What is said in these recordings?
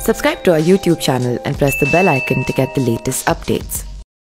Subscribe to our YouTube channel and press the bell icon to get the latest updates.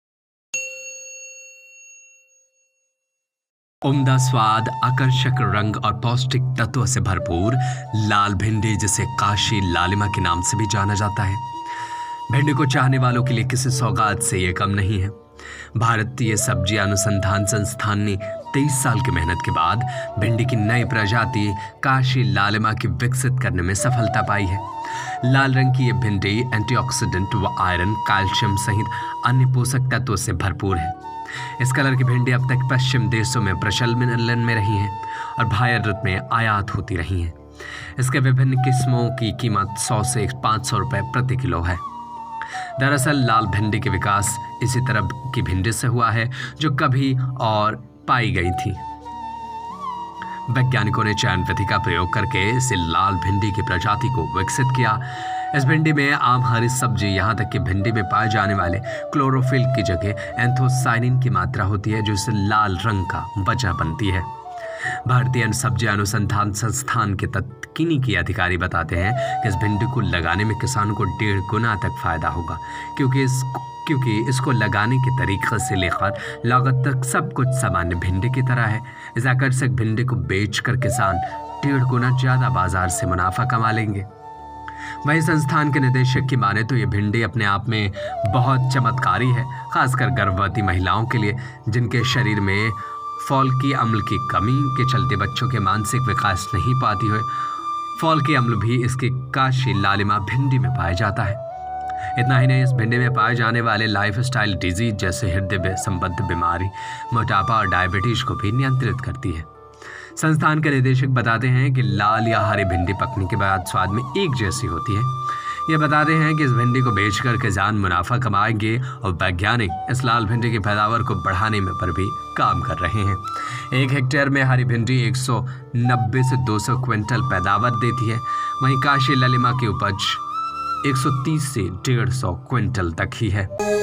उम्दा स्वाद, आकर्षक रंग और पौष्टिक तत्वों से भरपूर लाल भिंडी, जिसे काशी लालिमा के नाम से भी जाना जाता है, भिंडी को चाहने वालों के लिए किसी सौगात से ये कम नहीं है। भारतीय सब्जी अनुसंधान संस्थान ने 23 साल की मेहनत के बाद भिंडी की नई प्रजाति काशी लालिमा की विकसित करने में सफलता पाई है। लाल रंग की ये भिंडी एंटीऑक्सीडेंट व आयरन, कैल्शियम सहित अन्य पोषक तत्वों से भरपूर है। इस कलर की भिंडी अब तक पश्चिम देशों में प्रचलन में रही हैं और भारत में आयात होती रही हैं। इसके विभिन्न किस्मों की कीमत 100 से 500 रुपये प्रति किलो है। दरअसल लाल भिंडी के विकास इसी तरह की भिंडी से हुआ है जो कभी और पाई गई थी। वैज्ञानिकों ने चयन विधि का प्रयोग करके इसे लाल भिंडी की प्रजाति को विकसित किया। इस भिंडी में आम हरी सब्जी, यहाँ तक कि भिंडी में पाए जाने वाले क्लोरोफिल की जगह एंथोसाइनिन की मात्रा होती है, जो इसे लाल रंग का वजह बनती है। भारतीय सब्जी अनुसंधान संस्थान के तकनीकी अधिकारी बताते हैं कि इस भिंडी को लगाने में किसानों को 1.5 गुना तक फायदा होगा, क्योंकि इसको लगाने के तरीके से लेकर लागत तक सब कुछ सामान्य भिंडी की तरह है। इस आकर्षक भिंडी को बेचकर किसान 1.5 गुना ज़्यादा बाजार से मुनाफा कमा लेंगे। वहीं संस्थान के निदेशक की माने तो ये भिंडी अपने आप में बहुत चमत्कारी है, खासकर गर्भवती महिलाओं के लिए, जिनके शरीर में फॉल्की अम्ल की कमी के चलते बच्चों के मानसिक विकास नहीं पाती है। फॉल्की अम्ल भी इसकी काशी लालिमा भिंडी में पाया जाता है। इतना ही नहीं, इस भिंडी में पाए जाने वाले लाइफस्टाइल डिजीज जैसे हृदय संबंध बीमारी, मोटापा और डायबिटीज को भी नियंत्रित करती है। संस्थान के निदेशक बताते हैं कि लाल या हरी भिंडी पकने के बाद स्वाद में एक जैसी होती है। ये बताते हैं कि इस भिंडी को बेचकर किसान मुनाफा कमाएंगे और वैज्ञानिक इस लाल भिंडी की पैदावार को बढ़ाने में पर भी काम कर रहे हैं। 1 हेक्टेयर में हरी भिंडी 190 से 200 क्विंटल पैदावार देती है। वहीं काशी लालिमा की उपज 130 से 150 क्विंटल तक ही है।